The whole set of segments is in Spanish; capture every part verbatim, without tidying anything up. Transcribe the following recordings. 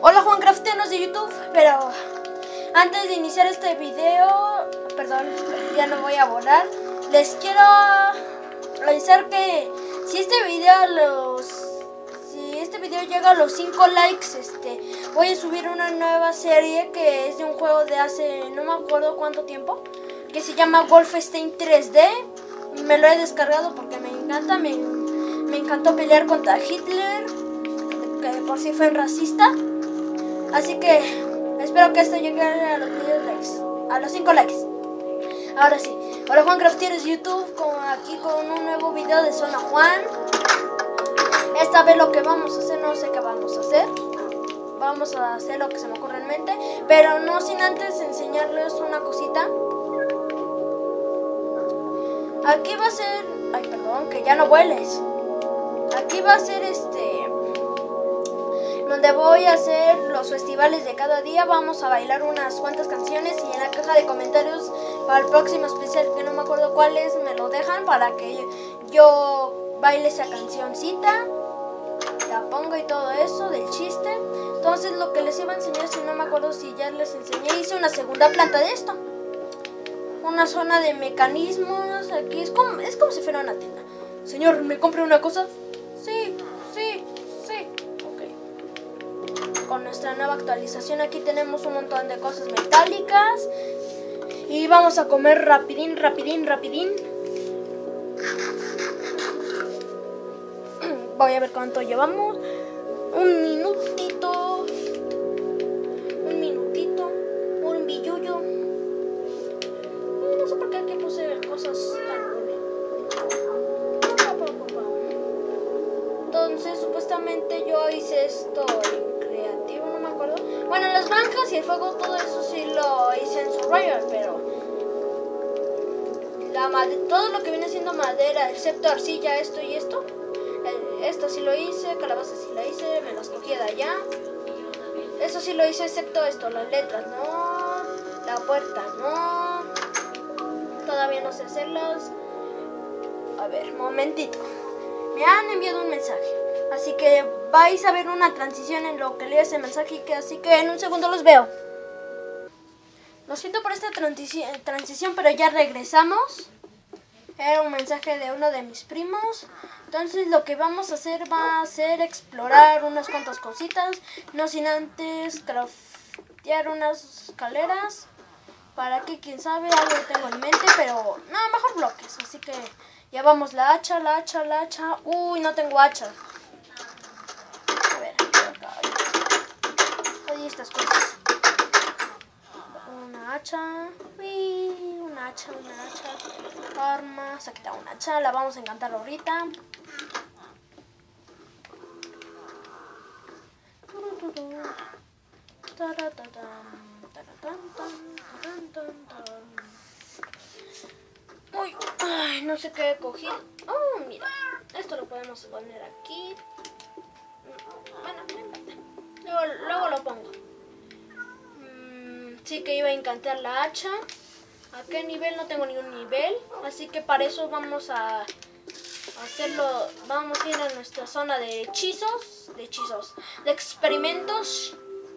Hola Juancraftianos de YouTube, pero antes de iniciar este video, perdón, ya no voy a volar, les quiero avisar que si este video los si este video llega a los cinco likes, este voy a subir una nueva serie que es de un juego de hace no me acuerdo cuánto tiempo, que se llama Wolfenstein tres D. Me lo he descargado porque me encanta, me, me encantó pelear contra Hitler, que por si fue racista. Así que espero que esto llegue a los likes, a los cinco likes. Ahora sí, hola Juancraftianos de YouTube, con, aquí con un nuevo video de Zona Juan. Esta vez lo que vamos a hacer, no sé qué vamos a hacer. Vamos a hacer lo que se me ocurre en mente, pero no sin antes enseñarles una cosita. Aquí va a ser, ay perdón, que ya no vueles. Aquí va a ser este, donde voy a hacer los festivales de cada día. Vamos a bailar unas cuantas canciones y en la caja de comentarios para el próximo especial, que no me acuerdo cuál es, me lo dejan para que yo baile esa cancioncita. La pongo y todo eso del chiste. Entonces lo que les iba a enseñar, si no me acuerdo si ya les enseñé, hice una segunda planta de esto. Una zona de mecanismos. Aquí es como, es como si fuera una tienda. Señor, ¿me compre una cosa? Sí, sí, sí. Ok. Con nuestra nueva actualización aquí tenemos un montón de cosas metálicas. Y vamos a comer rapidín, rapidín, rapidín. Voy a ver cuánto llevamos. Un minutito. Un minutito. Un billuyo. No sé por qué aquí puse cosas tan... Entonces, supuestamente yo hice esto en creativo, no me acuerdo. Bueno, las bancas y el fuego, todo eso sí lo hice en Survival, pero... La todo lo que viene siendo madera, excepto arcilla, esto y esto. Esto sí lo hice, calabaza sí la hice, me las cogí de allá. Eso sí lo hice, excepto esto, las letras, no. La puerta, no. Todavía no sé hacerlas. A ver, momentito. Me han enviado un mensaje, así que vais a ver una transición en lo que leo ese mensaje, que así que en un segundo los veo. Lo siento por esta transici transición, pero ya regresamos. Era un mensaje de uno de mis primos. Entonces lo que vamos a hacer va a ser explorar unas cuantas cositas, no sin antes craftear unas escaleras. Para que quién sabe, algo tengo en mente, pero no, mejor bloques. Así que llevamos la hacha, la hacha, la hacha. Uy, no tengo hacha. A ver, acá. Hay estas cosas. Una hacha. Uy, una hacha, una hacha. Armas. Aquí está una hacha. La vamos a encantar ahorita. Uy, ay, no sé qué he cogido. Oh, mira, esto lo podemos poner aquí. Bueno, no importa. Luego, luego lo pongo. Mm, sí que iba a encantar la hacha. ¿A qué nivel? No tengo ningún nivel. Así que para eso vamos a hacerlo. Vamos a ir a nuestra zona de hechizos. De hechizos. De experimentos.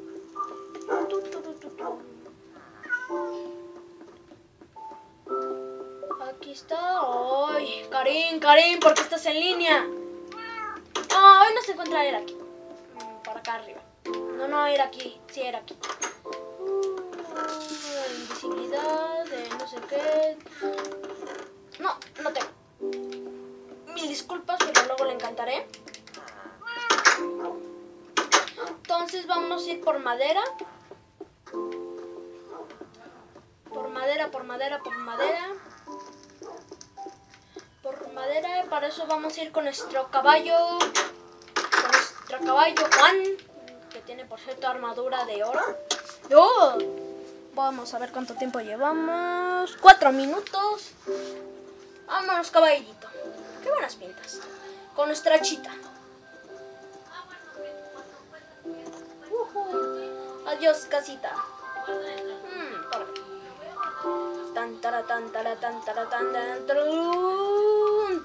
Aquí está. ¡Ay! Karim, Karim, ¿por qué estás en línea? Ah, hoy no se encuentra él aquí. Por acá arriba. No, no, era aquí. Sí, era aquí. Uh, invisibilidad, de no sé qué. No, no tengo. Mil disculpas, pero luego le encantaré. Entonces vamos a ir por madera. Por madera, por madera, por madera. Por madera, para eso vamos a ir con nuestro caballo. Con nuestro caballo Juan, que tiene por cierto armadura de oro. ¡Oh! Vamos a ver cuánto tiempo llevamos. Cuatro minutos. Vámonos, caballito. Qué buenas pintas. Con nuestra chita. Uh-huh. Adiós, casita. Hmm, por aquí. Tan, tara, tan, tara, tan, tara, tan, tan, tarun,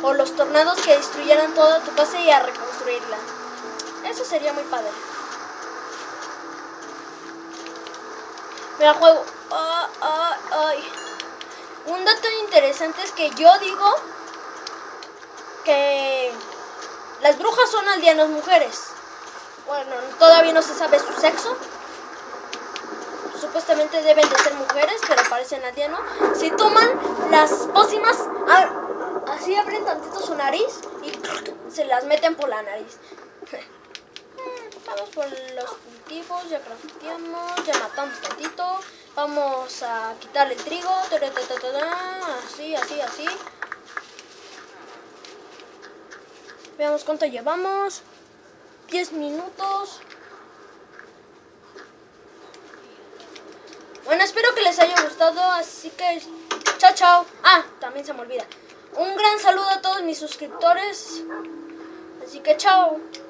O los tornados que destruyeran toda tu casa y a reconstruirla. Eso sería muy padre. Mira, juego. Oh, oh, oh. Un dato interesante es que yo digo que las brujas son aldeanas mujeres. Bueno, todavía no se sabe su sexo. Supuestamente deben de ser mujeres, pero parecen aldeanos. Si toman las pócimas, así abren tantito su nariz y se las meten por la nariz. Vamos por los cultivos, ya crafteamos, ya matamos tantito. Vamos a quitar el trigo, así, así, así. Veamos cuánto llevamos. diez minutos. Bueno, espero que les haya gustado, así que chao, chao. Ah, también se me olvida. Un gran saludo a todos mis suscriptores. Así que chao.